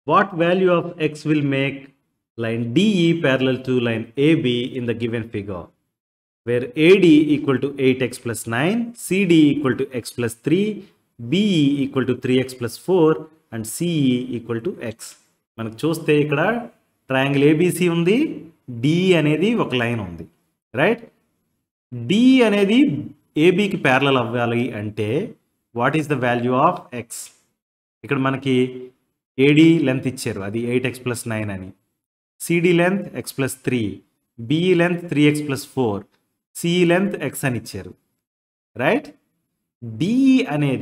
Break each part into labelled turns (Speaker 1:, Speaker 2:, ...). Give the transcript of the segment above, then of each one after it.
Speaker 1: What value of x will make line DE parallel to line AB in the given figure, where AD equal to 8x plus 9, CD equal to x plus 3, BE equal to 3x plus 4 and CE equal to x. మనకు చూస్తే ఇక్కడ triangle ABC ఉంది, DE అనేది ఒక line ఉంది, right? DE అనేది ABకి parallel అవ్వాలి అంటే what is the value of x? ఇక్కడ మనకి AD లెంత్ ఇచ్చారు, అది 8x plus 9 అని, CD length x plus 3, BE length 3x plus 4, CE length x అని ఇచ్చారు, రైట్? DE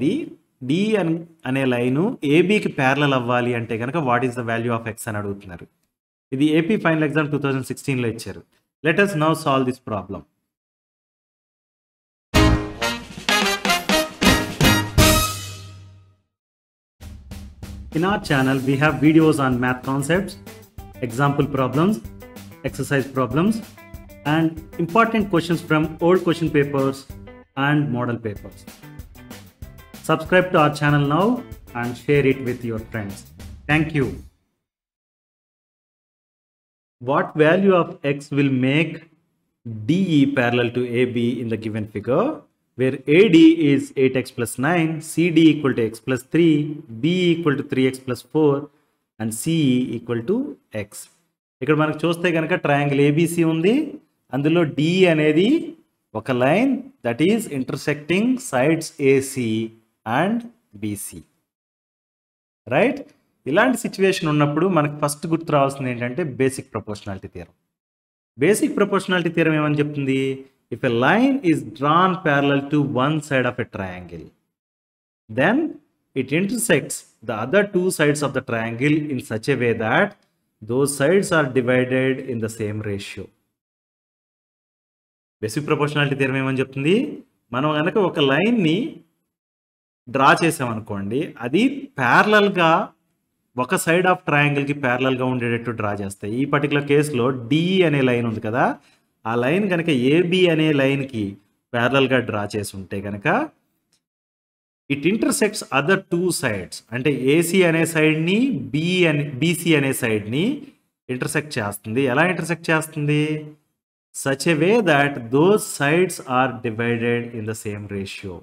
Speaker 1: అనే లైను ఏబీకి ప్యారలల్ అవ్వాలి అంటే కనుక what is the value of x అని అడుగుతున్నారు. ఇది ఏపీ ఫైనల్ ఎగ్జామ్ 2016లో ఇచ్చారు. Let us now solve this problem. In our channel, we have videos on math concepts, example problems, exercise problems, and important questions from old question papers and model papers. Subscribe to our channel now and share it with your friends. Thank you. What value of x will make DE parallel to AB in the given figure, where AD is 8x plus 9, CD equal to x plus 3, BE equal to 3x plus 4 and CE equal to x. ఇక్కడ మనకు చూస్తే కనుక triangle ABC ఉంది, అందులో DE అనేది ఒక line that is intersecting sides AC and BC, right? ఇలాంటి situation ఉన్నప్పుడు మనకు ఫస్ట్ గుర్తు రావాల్సింది ఏంటంటే basic proportionality theorem. Basic proportionality theorem ఏమని చెప్తుంది? If a line is drawn parallel to one side of a triangle, then it intersects the other two sides of the triangle in such a way that those sides are divided in the same ratio. Basic proportionality theorem ఏమని చెప్తుంది? మనం కనుక ఒక లైన్ని draw చేసామనుకోండి, అది ప్యారలల్గా ఒక సైడ్ ఆఫ్ ట్రయాంగిల్కి ప్యారలల్గా ఉండేటట్టు డ్రా చేస్తాయి. ఈ పర్టికులర్ కేసులో DE అనే లైన్ ఉంది కదా, ఆ లైన్ కనుక AB అనే లైన్కి ప్యారలల్గా డ్రా చేసి ఉంటే కనుక it intersects other two sides, అంటే AC అనే సైడ్ని BC అనే సైడ్ని ఇంటర్సెక్ట్ చేస్తుంది. ఎలా ఇంటర్సెక్ట్ చేస్తుంది? Such a way that those sides are divided in the same ratio,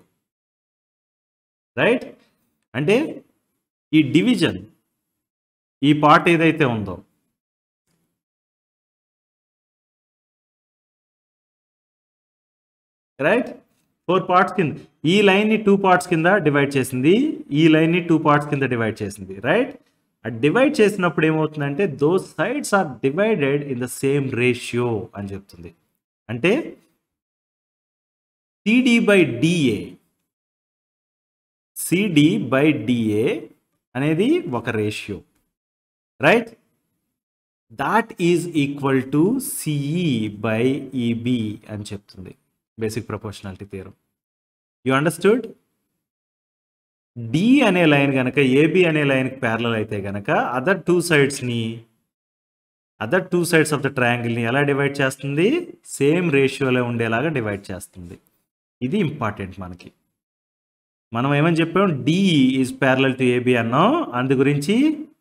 Speaker 1: right? అంటే ఈ డివిజన్, ఈ పార్ట్ ఏదైతే ఉందో, రైట్, 4 పార్ట్స్ కింద ఈ లైన్ని 2 పార్ట్స్ కింద డివైడ్ చేసింది, ఈ లైన్ని 2 పార్ట్స్ కింద డివైడ్ చేసింది, రైట్? ఆ డివైడ్ చేసినప్పుడు ఏమవుతుందంటే those sides are divided in the same ratio అని చెప్తుంది. అంటే CD బై DA అనేది ఒక ratio, right? That is equal to CE by EB అని చెప్తుంది basic proportionality theorem. You understood? D అనే లైన్ కనుక AB అనే లైన్కి ప్యారలల్ అయితే కనుక other two sides of the ట్రయాంగిల్ని ఎలా డివైడ్ చేస్తుంది? సేమ్ రేషియోలో ఉండేలాగా డివైడ్ చేస్తుంది. ఇది ఇంపార్టెంట్ మనకి. మనం ఏమని చెప్పాం? DE is parallel to AB అన్నాం, అందు గురించి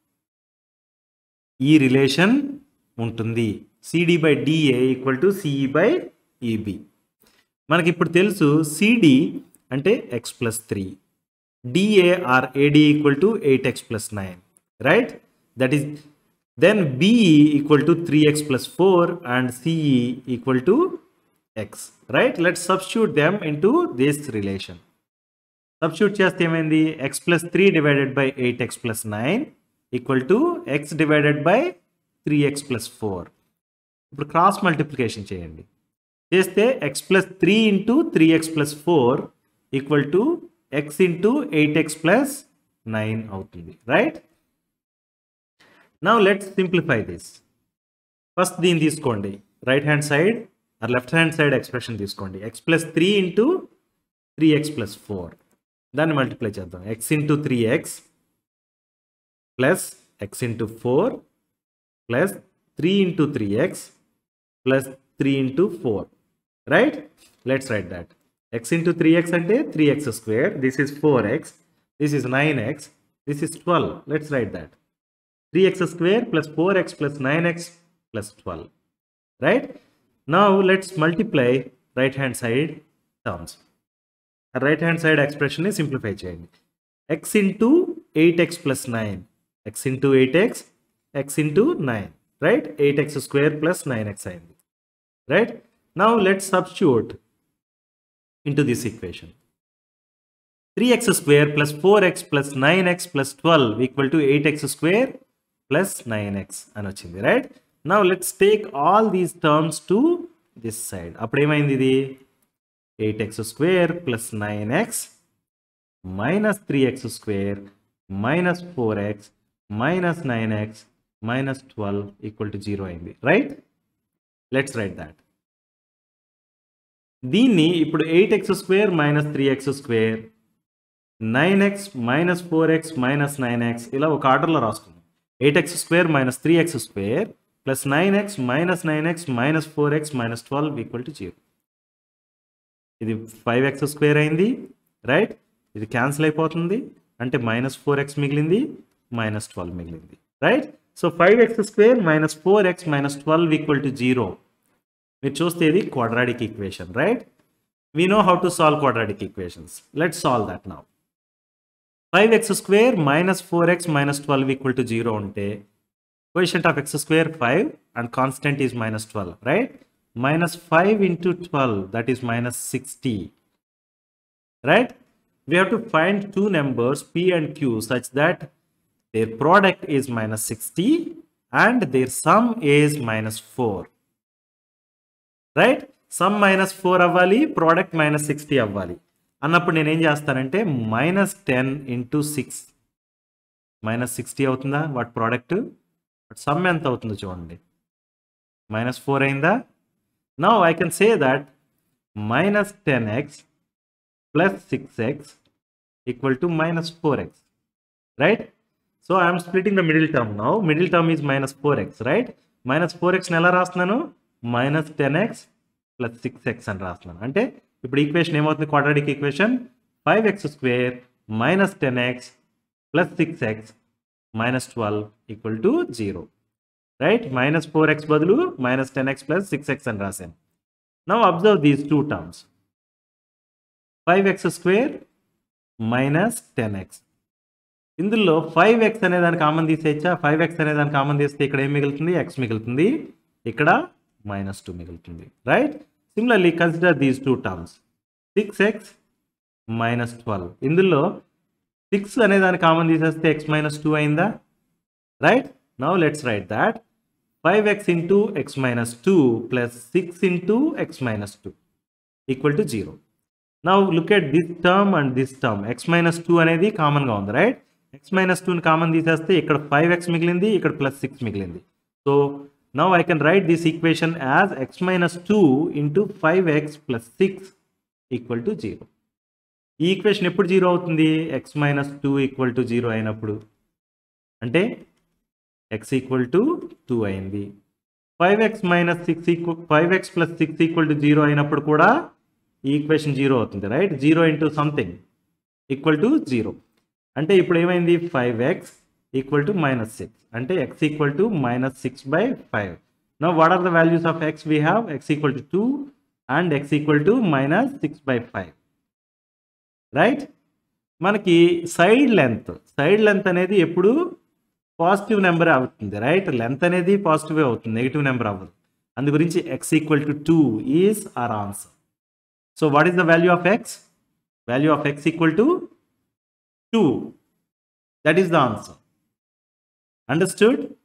Speaker 1: ఈ రిలేషన్ ఉంటుంది. CD by DA equal to CE by EB. మనకి ఇప్పుడు తెలుసు CD అంటే x plus 3, DA or AD equal to 8x plus 9, right? That is, then BE equal to 3x plus 4 and CE equal to x, right? Let's substitute them into this relation. Substitute చేస్తే ఏమైంది? x plus 3 divided by 8x plus 9 equal to x divided by 3x plus 4. ఇప్పుడు cross multiplication చేయండి. చేస్తే x plus 3 into 3x plus 4 equal to x into 8x plus 9 అవుతుంది, right? Now let's simplify this. First దీన్ని తీసుకోండి, right hand side or left hand side expression తీసుకోండి. x plus 3 into 3x plus 4, దాన్ని multiply చేద్దాం. x into 3x plus x into 4 plus 3 into 3x plus 3 into 4, right? Let's write that. X into 3x ante 3x square, this is 4x, this is 9x, this is 12. Let's write that. 3x square plus 4x plus 9x plus 12. Right? Now let's multiply right hand side terms. Right hand side expression is simplify cheyandi. X into 8x plus 9. X into 8x, x into 9. Right? 8x square plus 9x ayindi. Right? Now let's substitute into this equation. 3x square plus 4x plus 9x plus 12 equal to 8x square plus 9x అని వచ్చింది. Right? Now let's take all these terms to this side. అప్పుడు ఏమైంది ఇది 8x square plus 9x minus 3x square minus 4x minus 9x minus 12 equal to 0 అయింది. Right? Let's write that. దీన్ని ఇప్పుడు 8x square minus 3x square 9x minus 4x minus 9x ఇలా ఒక ఆర్డర్లో రాసుకుందాం. 8x square minus 3x square plus 9x minus 9x minus 4x minus 12 equal to 0. ఇది 5x square అయింది. Right? ఇది cancel అయిపోతుంది. అంటే minus 4x మిగిలింది, minus 12 మిగిలింది. Right? So 5x square minus 4x minus 12 equal to 0. మీరు చూస్తే ఇది quadratic equation. Right? We know how to solve quadratic equations. Let's solve that now. 5x square minus 4x minus 12 equal to 0 ఉంటే coefficient of x square 5 and constant is minus 12, right? Minus 5 into 12, that is minus 60, right? We have to find two numbers p and q such that their product is minus 60 and their sum is minus 4, right? Sum minus 4 అవ్వాలి, product minus 60 అవ్వాలి అన్నప్పుడు నేను ఏం చేస్తానంటే minus 10 into 6 minus 60 అవుతుందా what product? Some ఎంత అవుతుందో చూడండి. minus 4 అయిందా? Now I can say that minus 10x plus 6x equal to minus 4x, right? So I am splitting the middle term now. Middle term is minus 4x, right? minus 4x ని ఎలా రాస్తున్నాను? minus 10x plus 6x అని రాస్తున్నాను. అంటే ఇప్పుడు equation ఏమవుతుంది? Quadratic equation 5x square minus 10x plus 6x minus 12 equal to 0. Right? Minus 4x బదులు minus 10x plus 6x అని రాశాను. Now observe these two terms. 5x square minus 10x. ఇందులో 5x అనే దాన్ని కామన్ తీసేయచ్చా? 5x అనే దాన్ని common తీస్తే ఇక్కడ ఏం మిగులుతుంది? x మిగులుతుంది, ఇక్కడ minus 2 మిగులుతుంది. Right? Similarly, consider these two terms. 6x minus 12. ఇందులో 6 అనే దాన్ని కామన్ తీసేస్తే x minus 2 అయిందా? Right? Now let's write that 5x into x minus 2 plus 6 into x minus 2 equal to 0. Now look at this term and this term. x minus 2 అనేది కామన్గా ఉంది. Right? x minus 2ని common తీసేస్తే ఇక్కడ 5x మిగిలింది, ఇక్కడ plus 6 మిగిలింది. So now I can write this equation as x minus 2 into 5x plus 6 equal to 0. ఈ ఈక్వేషన్ ఎప్పుడు 0 అవుతుంది? x minus 2 equal to 0 అయినప్పుడు. అంటే x equal to 2 అయింది. 5x minus 6 5x plus 6 equal to 0 అయినప్పుడు కూడా ఈ ఈక్వేషన్ 0 అవుతుంది. Right? 0 into something equal to 0. అంటే ఇప్పుడు ఏమైంది? 5x equal to minus 6. అంటే x equal to minus 6 by 5. Now what are the values of x we have? X equal to 2 and x equal to minus 6 by 5. Right? మనకి side length అనేది ఎప్పుడు positive number అవుతుంది. Right? Length అనేది positive అవుతుంది, negative number అవ్వదు. అందు గురించి x equal to 2 is our answer. So what is the value of x? Value of x equal to 2. That is the answer. Understood?